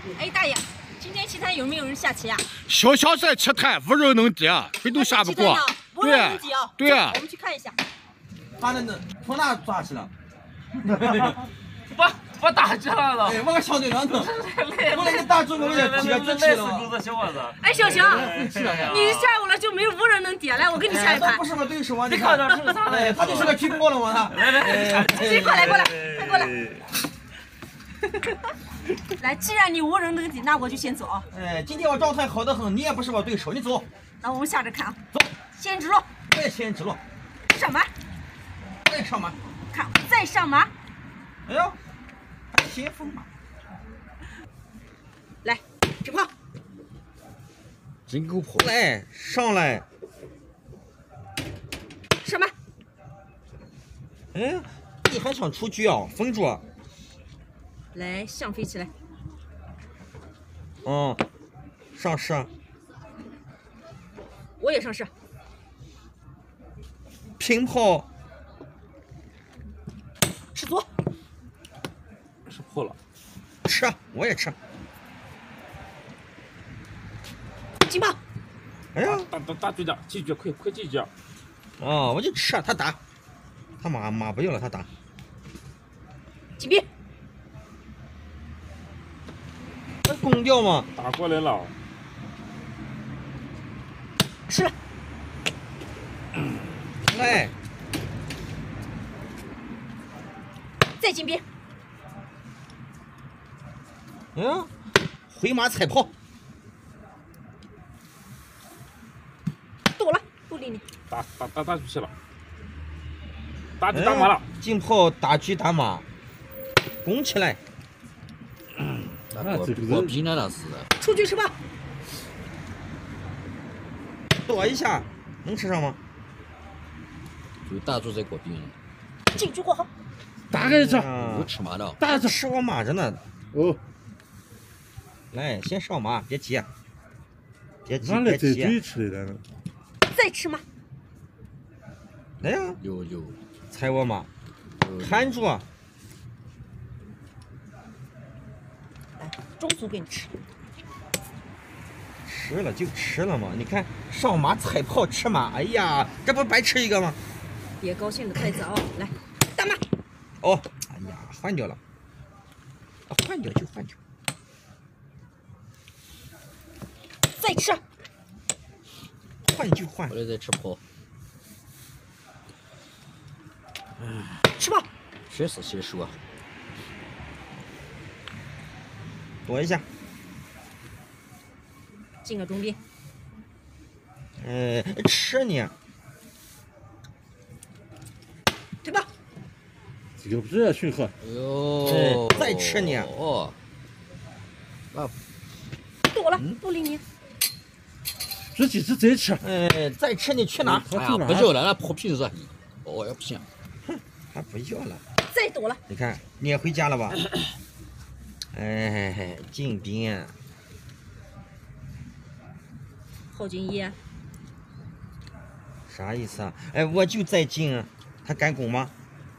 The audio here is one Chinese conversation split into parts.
哎，大爷，今天棋坛有没有人下棋啊？ 小在棋坛无人能敌，谁都下不过。 无人能敌啊！ 对啊， 我们去看一下。 他那从哪抓起了？ 不打架了。 哎，我个小队长头，我那个打中国人几个主持了。 小伙子。 哎，小熊，你下午了就没有无人能敌，来，我跟你下一盘。 不是我对手啊！ 你看这是个啥嘞？ 他就是个苹果了嘛他。 来， 快来，快过来。来，既然你无人能敌，那我就先走啊。 哎，今天我状态好得很，你也不是我对手，你走。 那我们下着看啊。 走， 先指路。 再先指路。 上马。 再上马。 看，再上马。 哎呦，还先锋马。 来，指炮。 金钩炮。 来，上来。 上马。 哎，你还想出局啊？封住。 来，象飞起来。 上士。 我也上士。 平炮。 吃卒。 吃破了。 吃，我也吃。 金炮。 哎呀， 打对角，击角，快击角。 我就吃他打，他马不要了，他打。 金兵。 攻掉吗？ 打过来了。 吃了。 来。 再金兵。 哎呀，回马踩炮。 躲了，不理你。 打出去了。打马了。 进炮打车打马，攻起来。 我逼那是。 出去吃吧。 躲一下，能吃上吗？ 就打住在国兵。 进去过好。 打个这， 我吃马的。 打着吃我马着呢。 哦。 来，先上马，别急。别急。 再吃马。 来呀。 有。 踩我马。看住。 来，中卒给你吃。 吃了就吃了嘛，你看上马踩炮吃马，哎呀，这不白吃一个吗？ 别高兴的太早，来，打马。 哎呀，换掉了，换掉就换掉。 再吃。 换就换。 我来再吃炮。 吃吧。 谁是谁输啊？ 躲一下。 进个中兵。 吃你。 对吧？ 这个不是训话。 哎呦， 再吃你。 躲了，不理你。 这几次再吃。 再吃你去哪？ 哎呀，不要了，那破皮子。要不行。 他不要了。 再躲了。 你看，你也回家了吧？进兵。 后军一。 啥意思啊？我就在进，他敢攻吗？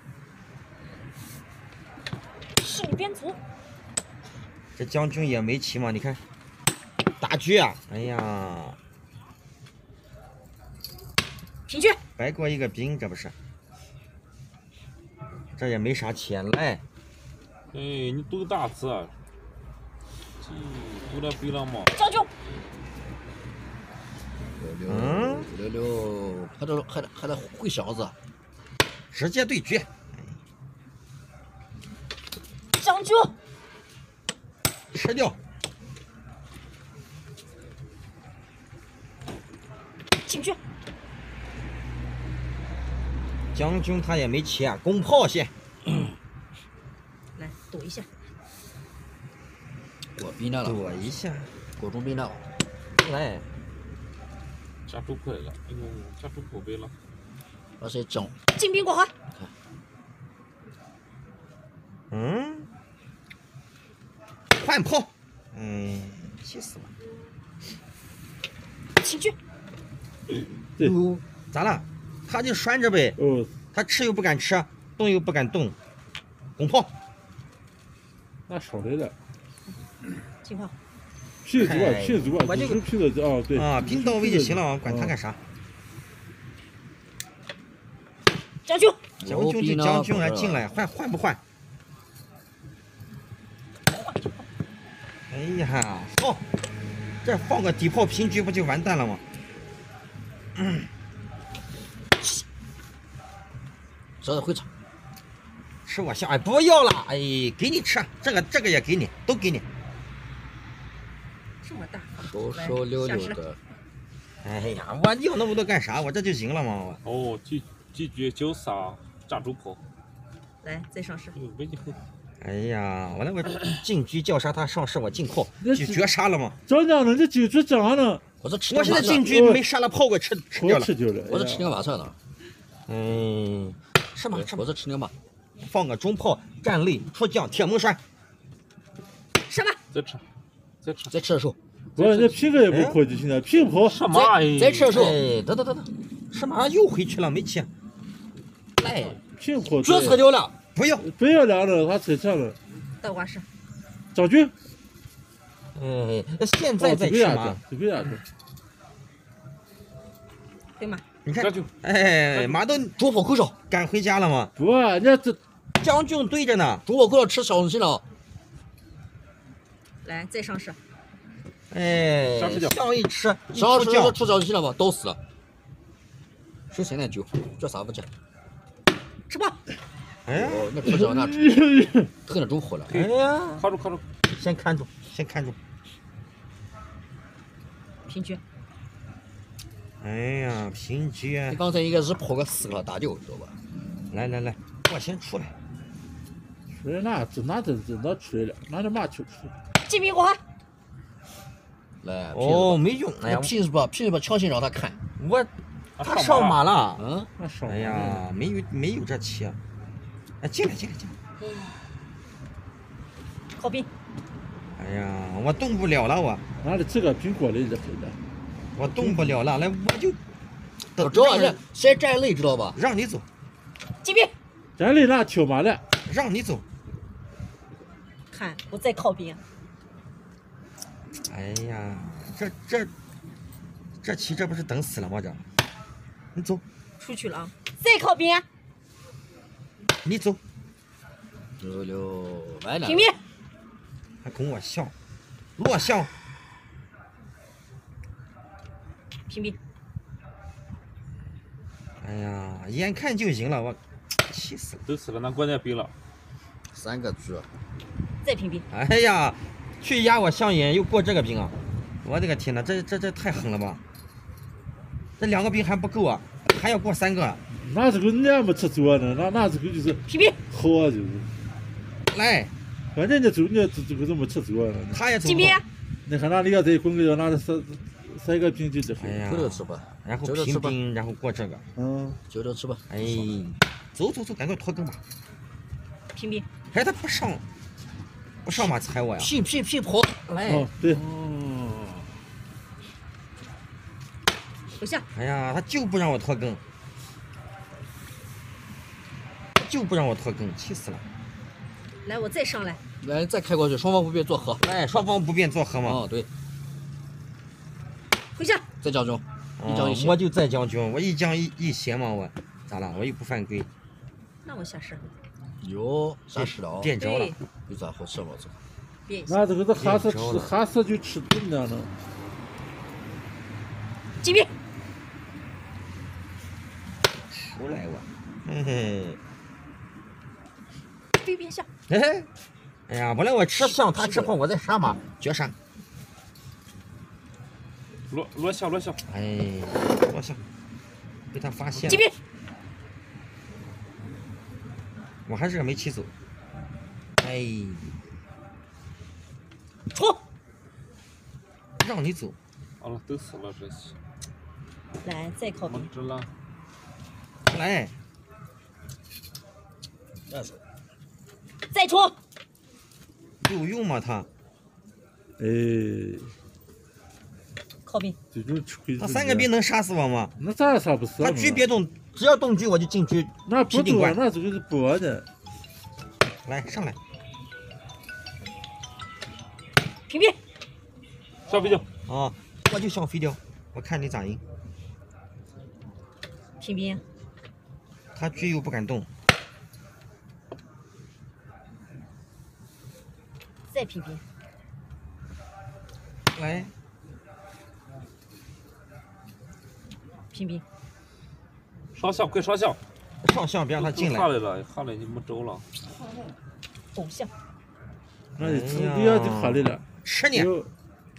是你编卒。 这将军也没棋嘛，你看，大局啊！哎呀， 平局。 白过一个兵，这不是？这也没啥钱来。 哎，你赌个大字啊！赌了背了嘛。 将军。 六，还得回箱子。 直接对决。 将军。 吃掉。 进去。 将军他也没钱，攻炮先。 来躲一下。 我逼那了。 躲一下。 国中逼那。 来。 加出快了，哎呦，加出口碑了。 那谁整？ 进兵过河。 换炮。气死了。 请去。 咋了？他就拴着呗。他吃又不敢吃，动又不敢动，攻炮。 那少来了。 进炮。 拼足啊，拼足啊， 我这个拼的啊，对啊，拼到位就行了，管他干啥。 将军， 将军就将军来进来，换不换？哎呀，好，这放个底炮平局不就完蛋了吗？ 这是回场。 吃我香，哎，不要了，哎，给你吃，这个也给你，都给你。 这么大， 手手溜溜的。 哎呀，我要那么多干啥？我这就赢了嘛！ 哦，几局93炸猪炮。 来，再上市。 没你很。 哎呀，我那个进局叫啥？他上市我进炮，就绝杀了吗？ 这样呢，这进局这样呢？ 我现在进局没杀了炮给吃掉了。 我是吃牛马菜的。 嗯，是吗？ 我是吃牛马。 放个中炮，战擂出将铁门栓。 什么？ 再吃手。 不，人家拼个也不可以，现在拼炮。 什么？ 再吃手。 哎，等，什么又回去了？没去。来， 拼炮。 绝死掉了。 不要凉了，他踩上了。 倒挂式。 将军。 哎，现在在吃吗？ 这个呀， 对吗？ 你看，哎，马都猪炮口哨赶回家了吗？ 不，人家这将军对着呢。 猪炮口哨吃小东西了。 来，再上市。 哎，香一吃， 上市出小东西了吧？倒死了。首先来酒，这啥不吃？ 吃炮。 哎呀， 那吃这那特那种火了。 哎呀， 卡住， 先看住。 平局。 哎呀，平局！ 你刚才应该是抛个4个大丢，知道吧？ 来，我先出来。 出来那出来了，拿着马球出来。 金币花。 来， 哦，没用。哎呀， 拼是吧？强行让他看。 他上马了。 嗯， 哎呀，没有这棋。哎，进来。 靠兵。 哎呀，我动不了了，我拿着这个苹果来这回的。 我动不了了，来我就。 主要是先站累，知道吧？ 让你走。 金币。 站累那挑马了。 让你走。 看，我再靠兵。 哎呀，这棋这不是等死了吗？这，你走。 出去了啊！再靠兵。 你走。 溜完了。 平民。 还跟我笑，落象。 平民。 哎呀，眼看就赢了，我气死了。 都死了，那关键兵了。 3个局。 再平兵。 哎呀，去压我象眼又过这个兵啊！我的个天哪，这太狠了吧！这2个兵还不够啊，还要过3个。 那这个那么吃做呢？那这个就是平兵。 好啊，就是。 来， 反正你走，你这个怎么吃做呢？ 他也走。 金兵。 你看那里要再滚个要拿着3个兵就这哎呀， 就吃吧。 然后平兵，然后过这个。 就这吃吧。 哎，走，赶快拖更吧。 平兵。 哎，他不上马踩我呀！ 屁跑！ 来。 哦，对。 不下。 哎呀，他就不让我拖更，气死了！ 来，我再上来。 来，再开过去，双方不变做和。 来，双方不变做和嘛。 哦，对。 回下。 再将军，一将一协。 我就再将军，我一将一协嘛，我咋了？我又不犯规。 那我下士。 哟，啥事了？ 变着了。 有咋回事嘛？这个。 那这个是哈斯就吃炖的呢。 金兵。 出来我，嘿嘿。 飞边象。 嘿嘿。哎呀，本来我吃象，他吃炮，我在杀马，绝杀。 落象。 哎，落象，被他发现了。 金兵。 我还是没骑走。哎。 冲！ 让你走。 好了，都死了这些。 来，再靠兵。 知了。 来。 再冲！ 有用吗他？ 哎。 靠兵。 这种吃亏。 那3个兵能杀死我吗？ 那咋杀不死？ 他车别动，只要动车我就进车。 那不动啊，那这个是搏的。 来，上来。 平平， 小飞掉， 啊，我就想飞掉，我看你咋赢。 平平， 他局又不敢动， 再平平， 来， 平平， 上象，快上象！ 上象别让他进来下。来了，下来就没招了。 偶像， 那你自己要就下来了。 吃你！ 有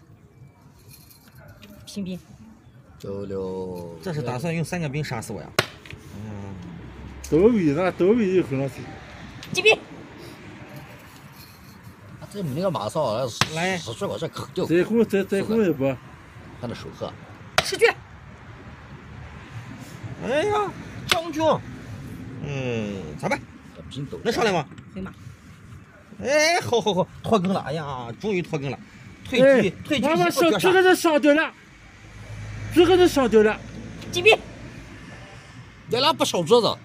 平平， 96。 这是打算用3个兵杀死我呀？ 多尾那多尾就很上去。 击平， 这没那个马少， 来 10岁我这可掉， 再攻一波。 看那手喝。 吃车， 哎呀，将军，咋办？ 兵斗能上来吗？ 回马， 哎，好，脱更了！哎呀，终于脱更了，退哎局， 妈妈上绝杀。 这个人上掉了，这个人上掉了。 击平， 别俩不小桌子，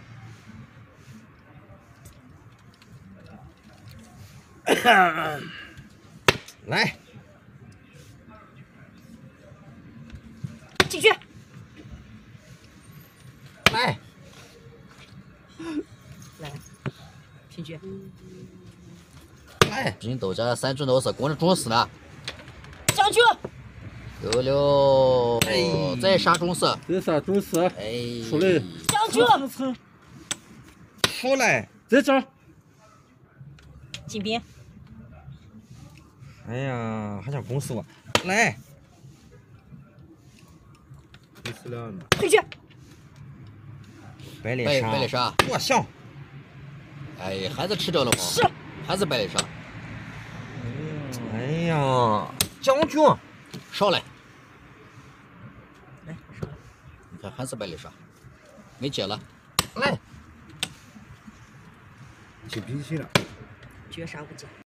来， 进去， 来， 来，平局， 来， 兵斗这3军都是攻着中死呢。 将军， 96， 哎再杀中死， 再杀中死， 哎， 出来， 将军， 蹭， 出来！ 再涨。 进兵， 哎呀，还想攻死我！来， 退去， 百里百杀， 里杀， 过象。 哎，还是吃掉了吗？ 是， 还是百里杀， 哎呀，将军， 上来， 来， 你看还是百里杀，没解了。 来， 绝杀无解。